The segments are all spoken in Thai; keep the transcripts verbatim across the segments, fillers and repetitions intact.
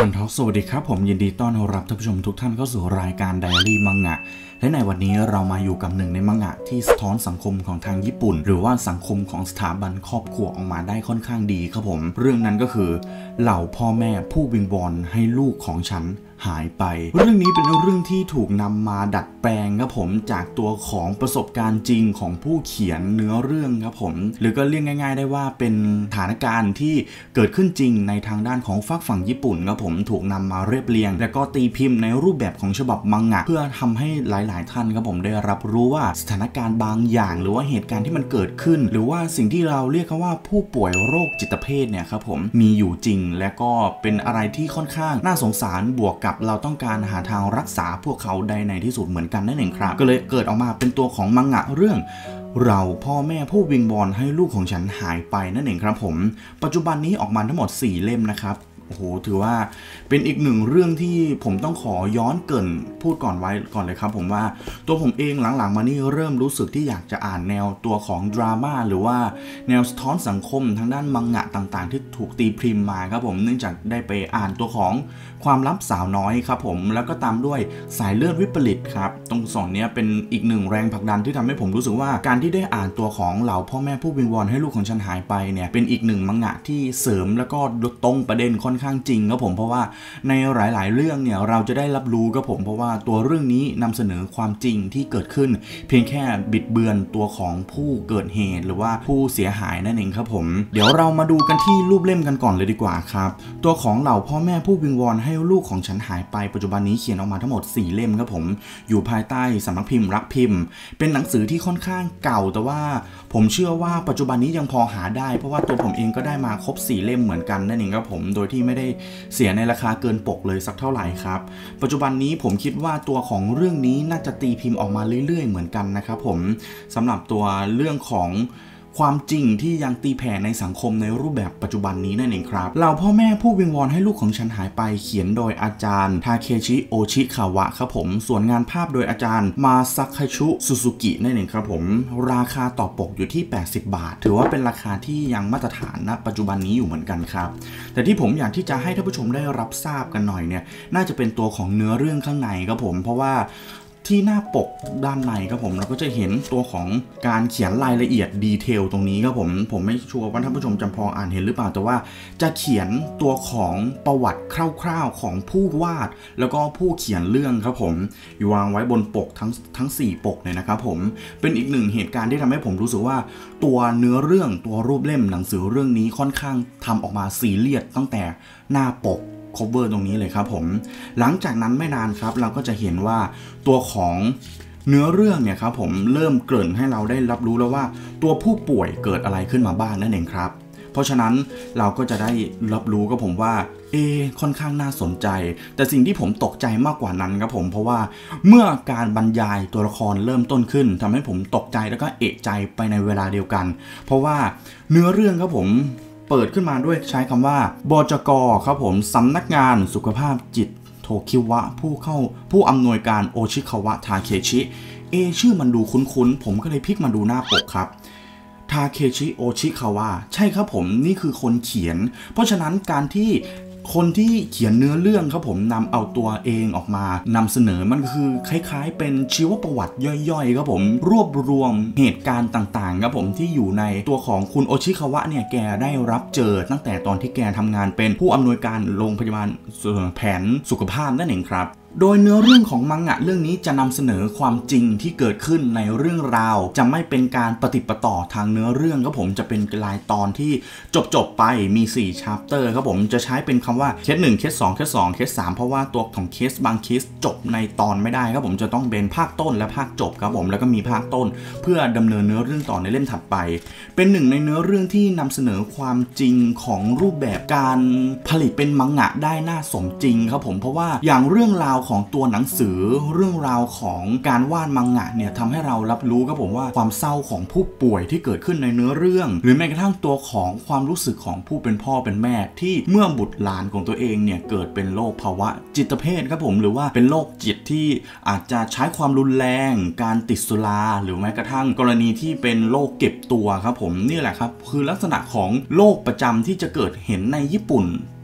นท็อกสวัสดีครับผมยินดีต้อนรับท่านผู้ชมทุกท่านเข้าสู่รายการไดอารี่มังงะและในวันนี้เรามาอยู่กับหนึ่งในมังงะที่สะท้อนสังคมของทางญี่ปุ่นหรือว่าสังคมของสถาบันครอบครัวออกมาได้ค่อนข้างดีครับผมเรื่องนั้นก็คือเหล่าพ่อแม่ผู้วิงวอนให้ลูกของฉันหายไปเรื่องนี้เป็นเรื่องที่ถูกนำมาดัดแปลงครับผมจากตัวของประสบการณ์จริงของผู้เขียนเนื้อเรื่องครับผมหรือก็เรียกง่ายๆได้ว่าเป็นสถานการณ์ที่เกิดขึ้นจริงในทางด้านของฝั่งฝั่งญี่ปุ่นครับผมถูกนำมาเรียบเรียงและก็ตีพิมพ์ในรูปแบบของฉบับมังงะเพื่อทำให้หลายๆท่านครับผมได้รับรู้ว่าสถานการณ์บางอย่างหรือว่าเหตุการณ์ที่มันเกิดขึ้นหรือว่าสิ่งที่เราเรียกว่าผู้ป่วยโรคจิตเภทเนี่ยครับผมมีอยู่จริงและก็เป็นอะไรที่ค่อนข้างน่าสงสารบวกกับเราต้องการหาทางรักษาพวกเขาได้ในที่สุดเหมือนกันนั่นเองครับก็เลยเกิดออกมาเป็นตัวของมังงะเรื่องเราพ่อแม่ผู้วิงวอนให้ลูกของฉันหายไปนั่นเองครับผมปัจจุบันนี้ออกมาทั้งหมดสี่เล่มนะครับโอ้โหถือว่าเป็นอีกหนึ่งเรื่องที่ผมต้องขอย้อนเกริ่นพูดก่อนไว้ก่อนเลยครับผมว่าตัวผมเองหลังๆมานี่เริ่มรู้สึกที่อยากจะอ่านแนวตัวของดราม่าหรือว่าแนวสะท้อนสังคมทางด้านมังงะต่างๆที่ถูกตีพิมพ์มาครับผมเนื่องจากได้ไปอ่านตัวของความลับสาวน้อยครับผมแล้วก็ตามด้วยสายเลือดวิปริตครับตรงสองนี้เป็นอีกหนึ่งแรงผลักดันที่ทำให้ผมรู้สึกว่าการที่ได้อ่านตัวของเหล่าพ่อแม่ผู้วิงวอนให้ลูกของฉันหายไปเนี่ยเป็นอีกหนึ่งมังงะที่เสริมแล้วก็ตรงประเด็นค่อนข้างจริงครับผมเพราะว่าในหลายๆเรื่องเนี่ยเราจะได้รับรู้ครับผมเพราะว่าตัวเรื่องนี้นำเสนอความจริงที่เกิดขึ้นเพียงแค่บิดเบือนตัวของผู้เกิดเหตุหรือว่าผู้เสียหายนั่นเองครับผมเดี๋ยวเรามาดูกันที่รูปเล่มกันก่อนเลยดีกว่าครับตัวของเหล่าพ่อแม่ผู้วิงวอนให้ลูกของฉันหายไปปัจจุบันนี้เขียนออกมาทั้งหมดสี่เล่มครับผมอยู่ภายใต้สำนักพิมพ์รักพิมพ์เป็นหนังสือที่ค่อนข้างเก่าแต่ว่าผมเชื่อว่าปัจจุบันนี้ยังพอหาได้เพราะว่าตัวผมเองก็ได้มาครบสี่เล่มเหมือนกันนั่นเองครับผมโดยที่ไม่ได้เสียในราคาเกินปกเลยสักเท่าไหร่ครับปัจจุบันนี้ผมคิดว่าตัวของเรื่องนี้น่าจะตีพิมพ์ออกมาเรื่อยๆเหมือนกันนะครับผมสำหรับตัวเรื่องของความจริงที่ยังตีแผ่ในสังคมในรูปแบบปัจจุบันนี้นั่นเองครับเหล่าพ่อแม่ผู้วิงวอนให้ลูกของฉันหายไปเขียนโดยอาจารย์ทาเคชิโอชิคาวะครับผมส่วนงานภาพโดยอาจารย์มาซักคาชุซูซูกินั่นเองครับผมราคาต่อปกอยู่ที่แปดสิบบาทถือว่าเป็นราคาที่ยังมาตรฐานณปัจจุบันนี้อยู่เหมือนกันครับแต่ที่ผมอยากที่จะให้ท่านผู้ชมได้รับทราบกันหน่อยเนี่ยน่าจะเป็นตัวของเนื้อเรื่องข้างในครับผมเพราะว่าที่หน้าปกด้านในครับผมเราก็จะเห็นตัวของการเขียนรายละเอียดดีเทลตรงนี้ครับผมผมไม่ชัวร์ว่าท่านผู้ชมจำพออ่านเห็นหรือเปล่าแต่ว่าจะเขียนตัวของประวัติคร่าวๆของผู้วาดแล้วก็ผู้เขียนเรื่องครับผมอยู่วางไว้บนปกทั้งทั้งสี่ปกเลยนะครับผมเป็นอีกหนึ่งเหตุการณ์ที่ทำให้ผมรู้สึกว่าตัวเนื้อเรื่องตัวรูปเล่มหนังสือเรื่องนี้ค่อนข้างทำออกมาซีเรียสตั้งแต่หน้าปกcover ตรงนี้เลยครับผมหลังจากนั้นไม่นานครับเราก็จะเห็นว่าตัวของเนื้อเรื่องเนี่ยครับผมเริ่มเกริ่นให้เราได้รับรู้แล้วว่าตัวผู้ป่วยเกิดอะไรขึ้นมาบ้างนั่นเองครับเพราะฉะนั้นเราก็จะได้รับรู้กับผมว่าเอค่อนข้างน่าสนใจแต่สิ่งที่ผมตกใจมากกว่านั้นครับผมเพราะว่าเมื่อการบรรยายตัวละครเริ่มต้นขึ้นทำให้ผมตกใจแล้วก็เอะใจไปในเวลาเดียวกันเพราะว่าเนื้อเรื่องครับผมเปิดขึ้นมาด้วยใช้คำว่าบจก.ครับผมสำนักงานสุขภาพจิตโทคิวะผู้เข้าผู้อำนวยการโอชิคาวะทาเคชิเอชื่อมันดูคุ้นๆผมก็เลยพลิกมาดูหน้าปกครับทาเคชิโอชิคาวะใช่ครับผมนี่คือคนเขียนเพราะฉะนั้นการที่คนที่เขียนเนื้อเรื่องครับผมนำเอาตัวเองออกมานำเสนอมันคือคล้ายๆเป็นชีวประวัติย่อยๆครับผมรวบรวมเหตุการณ์ต่างๆครับผมที่อยู่ในตัวของคุณโอชิคาวะเนี่ยแกได้รับเจอตั้งแต่ตอนที่แกทำงานเป็นผู้อำนวยการโรงพยาบาลแผนสุขภาพนั่นเองครับโดยเนื้อเรื่องของมังงะเรื่องนี้จะนำเสนอความจริงที่เกิดขึ้นในเรื่องราวจะไม่เป็นการปฏิปต่อทางเนื้อเรื่องครับผมจะเป็นรายตอนที่จบๆไปมีสี่ชัปเตอร์ครับผมจะใช้เป็นคำว่าเคสหนึ่งเคสสองเคสสองเคสสามเพราะว่าตัวของเคสบางเคสจบในตอนไม่ได้ครับผมจะต้องเป็นภาคต้นและภาคจบครับผมแล้วก็มีภาคต้นเพื่อดำเนินเนื้อเรื่องต่อในเล่มถัดไปเป็นหนึ่งในเนื้อเรื่องที่นำเสนอความจริงของรูปแบบการผลิตเป็นมังงะได้น่าสมจริงครับผมเพราะว่าอย่างเรื่องราวของตัวหนังสือเรื่องราวของการวาดมังงะเนี่ยทำให้เรารับรู้ครับผมว่าความเศร้าของผู้ป่วยที่เกิดขึ้นในเนื้อเรื่องหรือแม้กระทั่งตัวของความรู้สึกของผู้เป็นพ่อเป็นแม่ที่เมื่อบุตรหลานของตัวเองเนี่ยเกิดเป็นโรคภาวะจิตเภทครับผมหรือว่าเป็นโรคจิตที่อาจจะใช้ความรุนแรงการติดสุราหรือแม้กระทั่งกรณีที่เป็นโรคเก็บตัวครับผมนี่แหละครับคือลักษณะของโรคประจำที่จะเกิดเห็นในญี่ปุ่น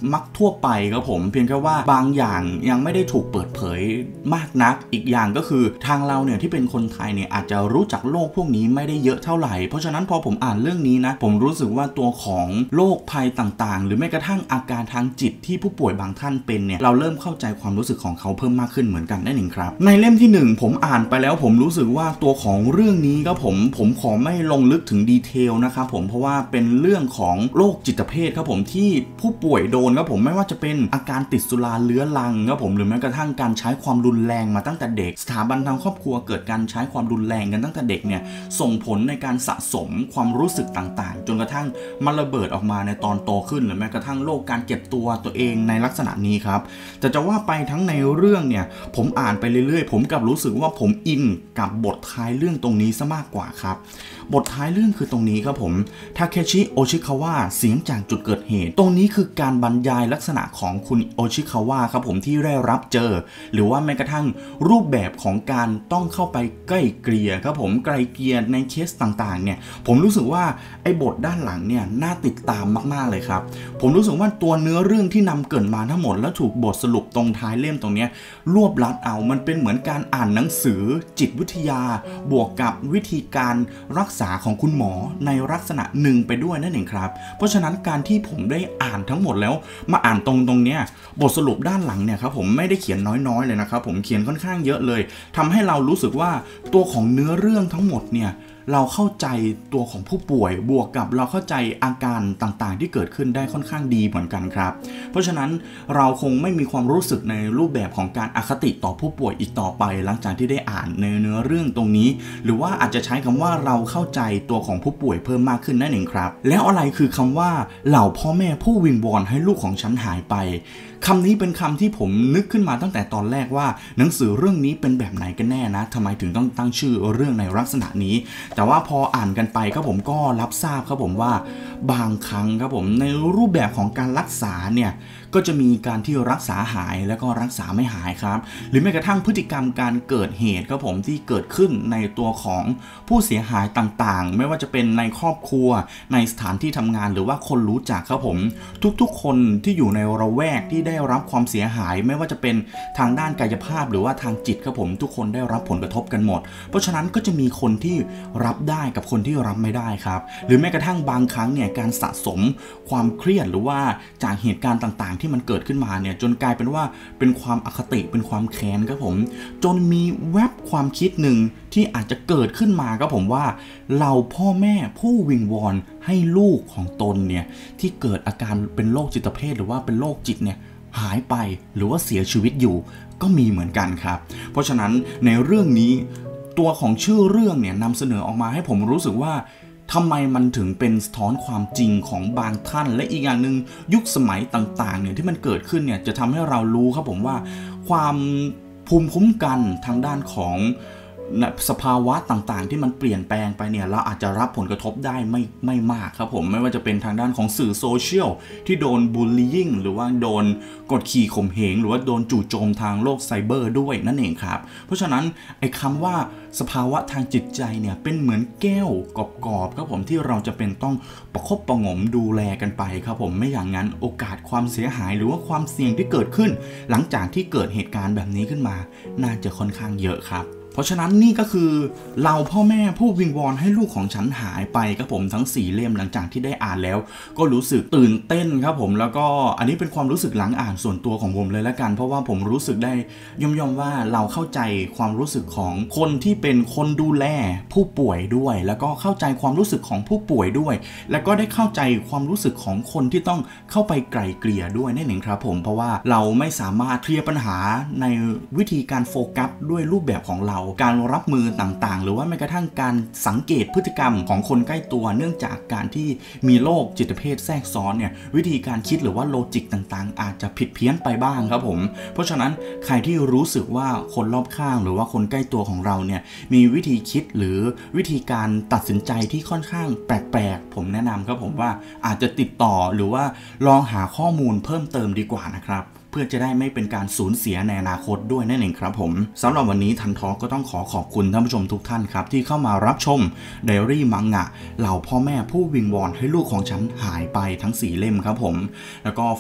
มักทั่วไปครับผมเพียงแค่ว่าบางอย่างยังไม่ได้ถูกเปิดเผยมากนักอีกอย่างก็คือทางเราเนี่ยที่เป็นคนไทยเนี่ยอาจจะรู้จักโรคพวกนี้ไม่ได้เยอะเท่าไหร่เพราะฉะนั้นพอผมอ่านเรื่องนี้นะผมรู้สึกว่าตัวของโรคภัยต่างๆหรือแม้กระทั่งอาการทางจิตที่ผู้ป่วยบางท่านเป็นเนี่ยเราเริ่มเข้าใจความรู้สึกของเขาเพิ่มมากขึ้นเหมือนกันนั่นเองครับในเล่มที่หนึ่งผมอ่านไปแล้วผมรู้สึกว่าตัวของเรื่องนี้ก็ผมผมขอไม่ลงลึกถึงดีเทลนะครับผมเพราะว่าเป็นเรื่องของโรคจิตเภทครับผมที่ผู้ป่วยโดนครับผมไม่ว่าจะเป็นอาการติดสุราเรื้อรังครับผมหรือแม้กระทั่งการใช้ความรุนแรงมาตั้งแต่เด็กสถาบันทางครอบครัวเกิดการใช้ความรุนแรงกันตั้งแต่เด็กเนี่ยส่งผลในการสะสมความรู้สึกต่างๆจนกระทั่งมันระเบิดออกมาในตอนโตขึ้นหรือแม้กระทั่งโรคการเก็บตัวตัวเองในลักษณะนี้ครับแต่จะว่าไปทั้งในเรื่องเนี่ยผมอ่านไปเรื่อยๆผมกลับรู้สึกว่าผมอินกับบทท้ายเรื่องตรงนี้ซะมากกว่าครับบทท้ายเรื่องคือตรงนี้ครับผมทาเคชิโอชิคาวะเสียงจากจุดเกิดเหตุตรงนี้คือการบรรยายลักษณะของคุณโอชิคาวะครับผมที่ได้รับเจอหรือว่าแม้กระทั่งรูปแบบของการต้องเข้าไปใกล้เกลี่ยครับผมไกลเกลี่ยในเคสต่างๆเนี่ยผมรู้สึกว่าไอ้บทด้านหลังเนี่ยน่าติดตามมากๆเลยครับผมรู้สึกว่าตัวเนื้อเรื่องที่นำเกิดมาทั้งหมดแล้วถูกบทสรุปตรงท้ายเล่มตรงนี้รวบลัดเอามันเป็นเหมือนการอ่านหนังสือจิตวิทยาบวกกับวิธีการรักษาของคุณหมอในลักษณะหนึ่งไปด้วยนั่นเองครับเพราะฉะนั้นการที่ผมได้อ่านทั้งหมดแล้วมาอ่านตรงตรงเนี้ยบทสรุปด้านหลังเนี่ยครับผมไม่ได้เขียนน้อยๆเลยนะครับผมเขียนค่อนข้างเยอะเลยทำให้เรารู้สึกว่าตัวของเนื้อเรื่องทั้งหมดเนี่ยเราเข้าใจตัวของผู้ป่วยบวกกับเราเข้าใจอาการต่างๆที่เกิดขึ้นได้ค่อนข้างดีเหมือนกันครับเพราะฉะนั้นเราคงไม่มีความรู้สึกในรูปแบบของการอคติต่อผู้ป่วยอีกต่อไปหลังจากที่ได้อ่านในเนื้อเรื่องตรงนี้หรือว่าอาจจะใช้คำว่าเราเข้าใจตัวของผู้ป่วยเพิ่มมากขึ้นนั่นเองครับแล้วอะไรคือคำว่าเหล่าพ่อแม่ผู้วิงวอนให้ลูกของฉันหายไปคำนี้เป็นคำที่ผมนึกขึ้นมาตั้งแต่ตอนแรกว่าหนังสือเรื่องนี้เป็นแบบไหนกันแน่นะทำไมถึงต้องตั้งชื่อเรื่องในลักษณะนี้แต่ว่าพออ่านกันไปครับผมก็รับทราบครับผมว่าบางครั้งครับผมในรูปแบบของการรักษาเนี่ยก็จะมีการที่รักษาหายแล้วก็รักษาไม่หายครับหรือแม้กระทั่งพฤติกรรมการเกิดเหตุครับผมที่เกิดขึ้นในตัวของผู้เสียหายต่างๆไม่ว่าจะเป็นในครอบครัวในสถานที่ทำงานหรือว่าคนรู้จักครับผมทุกๆคนที่อยู่ในระแวกที่ได้รับความเสียหายไม่ว่าจะเป็นทางด้านกายภาพหรือว่าทางจิตครับผมทุกคนได้รับผลกระทบกันหมดเพราะฉะนั้นก็จะมีคนที่รับได้กับคนที่รับไม่ได้ครับหรือแม้กระทั่งบางครั้งเนี่ยการสะสมความเครียดหรือว่าจากเหตุการณ์ต่างๆที่มันเกิดขึ้นมาเนี่ยจนกลายเป็นว่าเป็นความอคติเป็นความแค้นครับผมจนมีแวบความคิดหนึ่งที่อาจจะเกิดขึ้นมาครับผมว่าเราพ่อแม่ผู้วิงวอนให้ลูกของตนเนี่ยที่เกิดอาการเป็นโรคจิตเภทหรือว่าเป็นโรคจิตเนี่ยหายไปหรือว่าเสียชีวิตอยู่ก็มีเหมือนกันครับเพราะฉะนั้นในเรื่องนี้ตัวของชื่อเรื่องเนี่ยนำเสนอออกมาให้ผมรู้สึกว่าทำไมมันถึงเป็นสะท้อนความจริงของบางท่านและอีกอย่างหนึ่งยุคสมัยต่างๆเนี่ยที่มันเกิดขึ้นเนี่ยจะทำให้เรารู้ครับผมว่าความภูมิคุ้มกันทางด้านของสภาวะต่างๆที่มันเปลี่ยนแปลงไปเนี่ยเราอาจจะรับผลกระทบได้ไม่ไม่มากครับผมไม่ว่าจะเป็นทางด้านของสื่อโซเชียลที่โดนบูลลี่หรือว่าโดนกดขี่ข่มเหงหรือว่าโดนจู่โจมทางโลกไซเบอร์ด้วยนั่นเองครับเพราะฉะนั้นไอ้คำว่าสภาวะทางจิตใจเนี่ยเป็นเหมือนแก้วกรอบๆครับผมที่เราจะเป็นต้องประคบประหงมดูแลกันไปครับผมไม่อย่างนั้นโอกาสความเสียหายหรือว่าความเสี่ยงที่เกิดขึ้นหลังจากที่เกิดเหตุการณ์แบบนี้ขึ้นมาน่าจะค่อนข้างเยอะครับเพราะฉะนั้นนี่ก็คือเราพ่อแม่ผู้วิงวอนให้ลูกของฉันหายไปครับผมทั้งสี่เล่มหลังจากที่ได้อ่านแล้วก็รู้สึกตื่นเต้นครับผมแล้วก็อันนี้เป็นความรู้สึกหลังอ่านส่วนตัวของผมเลยละกันเพราะว่าผมรู้สึกได้ย่อมๆว่าเราเข้าใจความรู้สึกของคนที่เป็นคนดูแลผู้ป่วยด้วยแล้วก็เข้าใจความรู้สึกของผู้ป่วยด้วยแล้วก็ได้เข้าใจความรู้สึกของคนที่ต้องเข้าไปไกล่เกลี่ยด้วยนั่นเองครับผมเพราะว่าเราไม่สามารถเคลียร์ปัญหาในวิธีการโฟกัสด้วยรูปแบบของเราการรับมือต่างๆหรือว่าแม้กระทั่งการสังเกตพฤติกรรมของคนใกล้ตัวเนื่องจากการที่มีโรคจิตเภทแทรกซ้อนเนี่ยวิธีการคิดหรือว่าโลจิกต่างๆอาจจะผิดเพี้ยนไปบ้างครับผมเพราะฉะนั้นใครที่รู้สึกว่าคนรอบข้างหรือว่าคนใกล้ตัวของเราเนี่ยมีวิธีคิดหรือวิธีการตัดสินใจที่ค่อนข้างแปลกๆผมแนะนำครับผมว่าอาจจะติดต่อหรือว่าลองหาข้อมูลเพิ่มเติมดีกว่านะครับเพื่อจะได้ไม่เป็นการสูญเสียในอนาคตด้วยนั่นเองครับผมสำหรับวันนี้ทันทอก็ต้องขอขอบคุณท่านผู้ชมทุกท่านครับที่เข้ามารับชมไดอารี่มังงะเหล่าพ่อแม่ผู้วิงวอนให้ลูกของฉันหายไปทั้งสี่เล่มครับผมแล้วก็ฝาก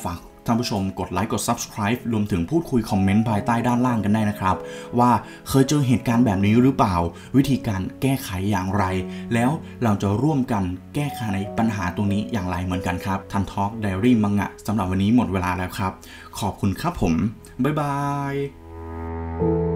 ท่านผู้ชมกดไลค์กด ซับสไครบ์ รวมถึงพูดคุยคอมเมนต์ภายใต้ด้านล่างกันได้นะครับว่าเคยเจอเหตุการณ์แบบนี้หรือเปล่าวิธีการแก้ไขอย่างไรแล้วเราจะร่วมกันแก้ไขปัญหาตรงนี้อย่างไรเหมือนกันครับทันทอล์กไดอารี่มังงะสำหรับวันนี้หมดเวลาแล้วครับขอบคุณครับผมบ๊ายบาย